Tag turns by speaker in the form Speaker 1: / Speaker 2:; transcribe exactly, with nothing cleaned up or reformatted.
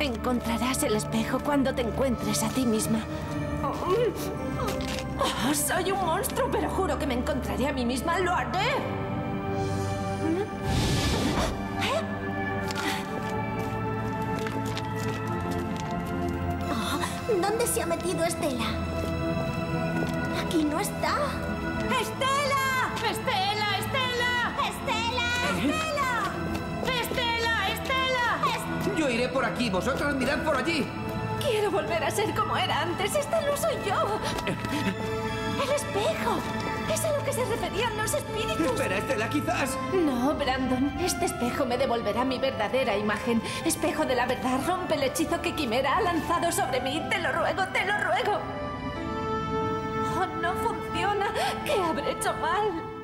Speaker 1: Encontrarás el espejo cuando te encuentres a ti misma. Oh, soy un monstruo, pero juro que me encontraré a mí misma. ¡Lo haré!
Speaker 2: Oh, ¿dónde se ha metido Estela? Aquí no está.
Speaker 1: ¡Estela! ¡Estela! ¡Estela!
Speaker 2: ¡Estela! ¡Estela!
Speaker 1: ¡Estela! ¡Estela!
Speaker 3: Yo iré por aquí, vosotras mirad por allí.
Speaker 1: Quiero volver a ser como era antes. ¡Esta no soy yo! ¡El espejo! Es a lo que se referían los espíritus.
Speaker 3: Espera, Estela, quizás.
Speaker 1: No, Brandon. Este espejo me devolverá mi verdadera imagen. Espejo de la verdad, rompe el hechizo que Quimera ha lanzado sobre mí. Te lo ruego, te lo ruego. Oh, no funciona. ¿Qué habré hecho mal?